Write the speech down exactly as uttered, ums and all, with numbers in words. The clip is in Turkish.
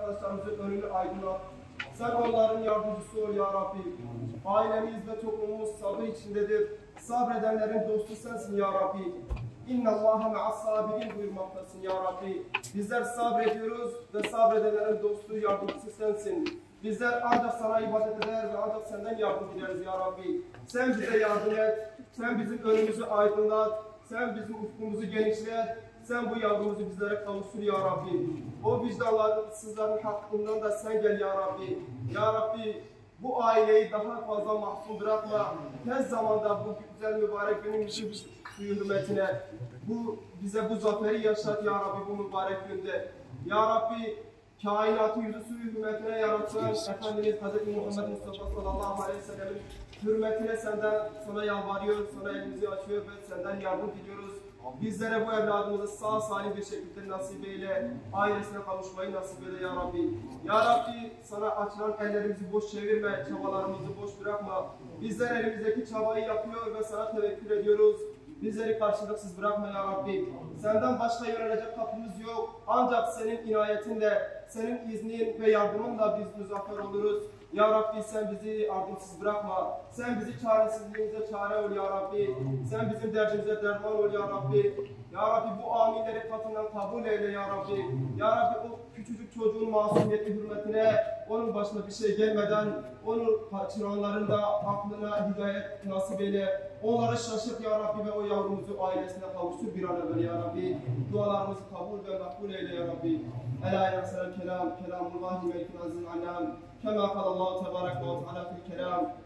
arkadaşlarımızın önünü aydınlat. Sen onların yardımcısı ol ya Rabbi. Ailemiz ve toplumumuz sabır içindedir. Sabredenlerin dostu sensin ya Rabbi. İnna Allaha ma'as sabirin buyurmaktasın ya Rabbi. Bizler sabrediyoruz ve sabredenlerin dostu, yardımcısı sensin. Bizler ancak sana ibadet eder ve ancak senden yardım dileriz ya Rabbi. Sen bize yardım et. Sen bizim önümüzü aydınlat. Sen bizim ufkumuzu genişlet. Sen bu yavrumuzu bizlere kavuştur ya Rabbi. O vicdanlarımsızların hakkından da sen gel ya Rabbi. Ya Rabbi bu aileyi daha fazla mahzun bırakma. Tez zamanda bu güzel mübarek günümüzün hürmetine bu bize bu zaferi yaşat ya Rabbi bu mübarek günde. Ya Rabbi kainatı yüzüsü hürmetine yaratan Efendimiz Hazreti Muhammed Mustafa sallallahu aleyhi ve sellem'in hürmetine senden sana yalvarıyor, sana elimizi açıyor ve senden yardım diliyoruz. Bizlere bu evladımızı sağ salim bir şekilde nasip eyle, ailesine kavuşmayı nasip eyle ya Rabbi. Ya Rabbi sana açılan ellerimizi boş çevirme, çabalarımızı boş bırakma. Bizler elimizdeki çabayı yapıyor ve sana tevekkül ediyoruz. Bizleri karşılıksız bırakma ya Rabbi. Senden başka yönelecek kapımız yok. Ancak senin inayetinle, senin iznin ve yardımınla biz muzaffer oluruz. Ya Rabbi sen bizi yardımsız bırakma. Sen bizi çaresizliğimize çare ol ya Rabbi. Sen bizim derdimize derman ol ya Rabbi. Ya Rabbi bu aminleri katından kabul eyle ya Rabbi. Ya Rabbi o küçücük çocuğun masumiyeti hürmetine onun başına bir şey gelmeden onun kaçıranların da aklına hidayet nasip eyle. Onları şaşırt ya Rabbi ve o yavrumuzu ailesine kavuştur bir an evvel ya Rabbi. Dualarımızı kabul ve makbul eyle ya Rabbi. Ela yaksel kelam, kelamullahi melikul azizul alam. Kema kalallahu tebarek ve teala fil kelam.